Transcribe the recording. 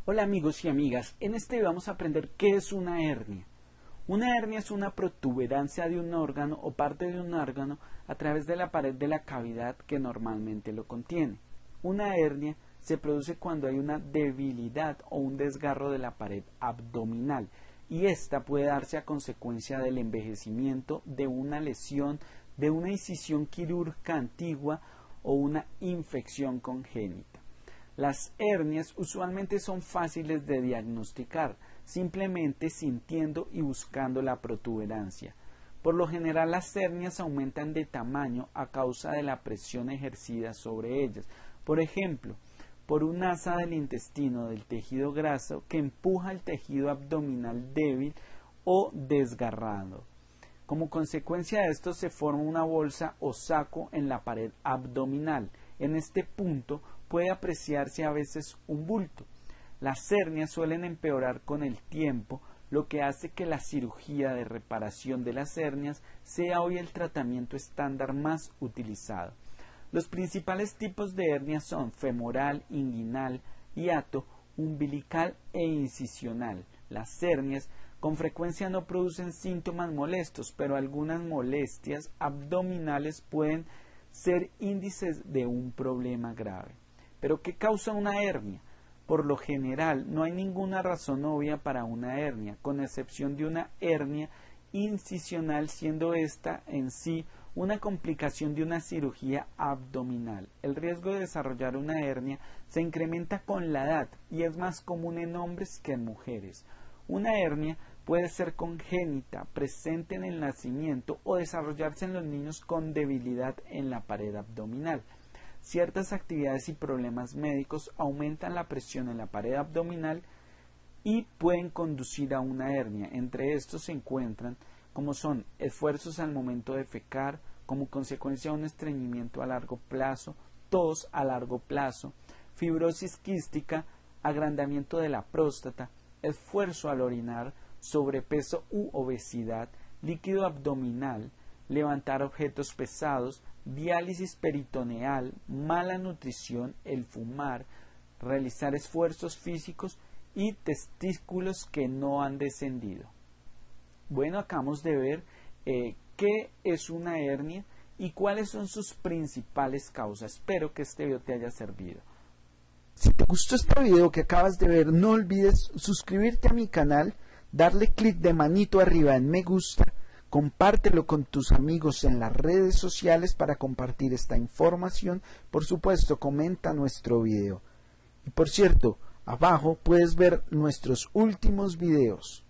Hola amigos y amigas, en este video vamos a aprender qué es una hernia. Una hernia es una protuberancia de un órgano o parte de un órgano a través de la pared de la cavidad que normalmente lo contiene. Una hernia se produce cuando hay una debilidad o un desgarro de la pared abdominal y esta puede darse a consecuencia del envejecimiento, de una lesión, de una incisión quirúrgica antigua o una infección congénita. Las hernias usualmente son fáciles de diagnosticar, simplemente sintiendo y buscando la protuberancia. Por lo general las hernias aumentan de tamaño a causa de la presión ejercida sobre ellas. Por ejemplo, por un asa del intestino del tejido graso que empuja el tejido abdominal débil o desgarrado. Como consecuencia de esto se forma una bolsa o saco en la pared abdominal. En este punto puede apreciarse a veces un bulto. Las hernias suelen empeorar con el tiempo, lo que hace que la cirugía de reparación de las hernias sea hoy el tratamiento estándar más utilizado. Los principales tipos de hernias son femoral, inguinal, hiato, umbilical e incisional. Las hernias con frecuencia no producen síntomas molestos, pero algunas molestias abdominales pueden ser índices de un problema grave. ¿Pero qué causa una hernia? Por lo general, no hay ninguna razón obvia para una hernia, con excepción de una hernia incisional, siendo esta en sí una complicación de una cirugía abdominal. El riesgo de desarrollar una hernia se incrementa con la edad y es más común en hombres que en mujeres. Una hernia puede ser congénita, presente en el nacimiento o desarrollarse en los niños con debilidad en la pared abdominal. Ciertas actividades y problemas médicos aumentan la presión en la pared abdominal y pueden conducir a una hernia. Entre estos se encuentran como son esfuerzos al momento de defecar, como consecuencia de un estreñimiento a largo plazo, tos a largo plazo, fibrosis quística, agrandamiento de la próstata, esfuerzo al orinar, sobrepeso u obesidad, líquido abdominal, levantar objetos pesados, diálisis peritoneal, mala nutrición, el fumar, realizar esfuerzos físicos y testículos que no han descendido. Bueno, acabamos de ver qué es una hernia y cuáles son sus principales causas. Espero que este video te haya servido. Si te gustó este video que acabas de ver, no olvides suscribirte a mi canal, darle clic de manito arriba en me gusta, compártelo con tus amigos en las redes sociales para compartir esta información. Por supuesto, comenta nuestro video. Y por cierto, abajo puedes ver nuestros últimos videos.